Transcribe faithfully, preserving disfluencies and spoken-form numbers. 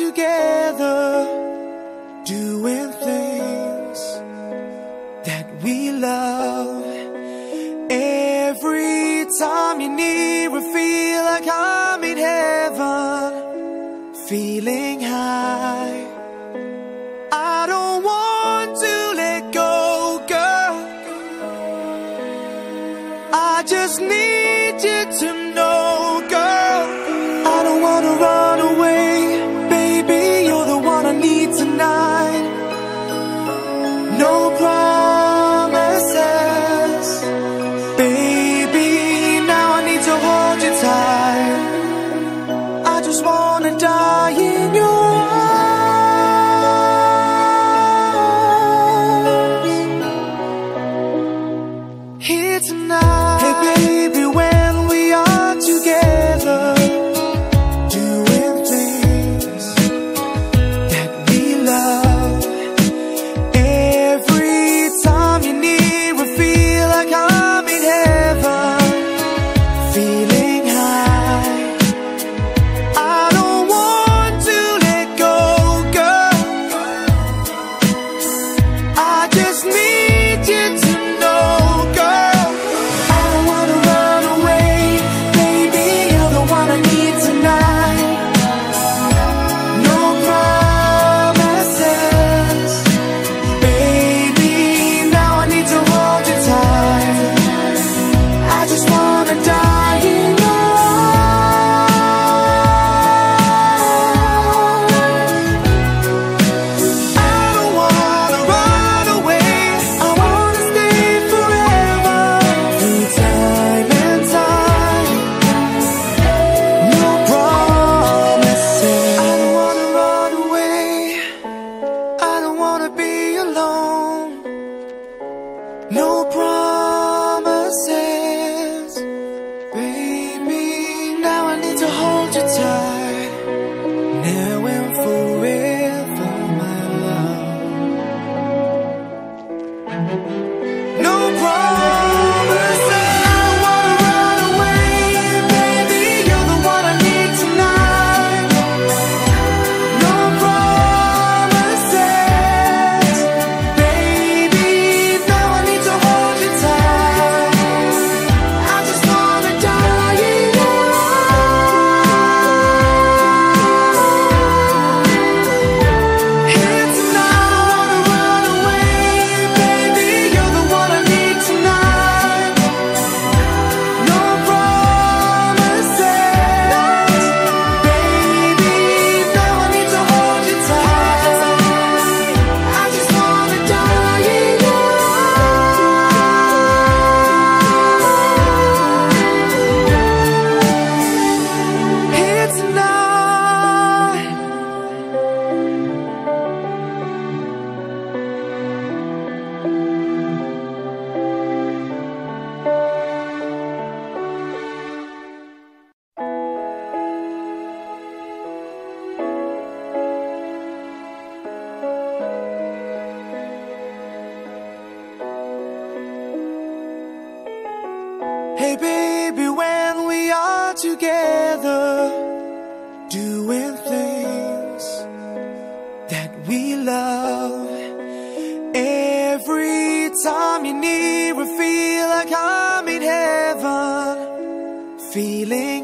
together, doing things that we love. Every time you're near, I feel like I'm in heaven, feeling high. I don't want to let go, girl. I just need you to know, girl. I don't wanna run away, baby, you're the one I need tonight. No promises, baby, now I need to hold you tight. I just wanna die in your arms here tonight. Hey baby, when we are together, doing things that we love. Every time you're near, I feel like I'm in heaven, feeling high. I don't want to let go, girl. I just need you to know, girl. I don't wanna run away, baby, you're the one I need tonight. No promises, baby, now I need to hold you tight. I just wanna die in your arms. I don't wanna run away, I wanna stay forever, through time and time. No promises. I don't wanna run away, I don't wanna be alone. No promises, baby, now I need to hold you tight. Now and forever, my love. No promises. I don't wanna run away, baby, you're the one I need tonight. No promises, baby, now I need to hold you tight. I just wanna die in your arms here tonight. I don't wanna run away, baby, you're the one I need tonight. No promises, baby, now I need to hold you tight. I just wanna die in your arms here tonight. Hey baby, when we are together, doing things that we love. Every time you're near, I feel like I'm in heaven, feeling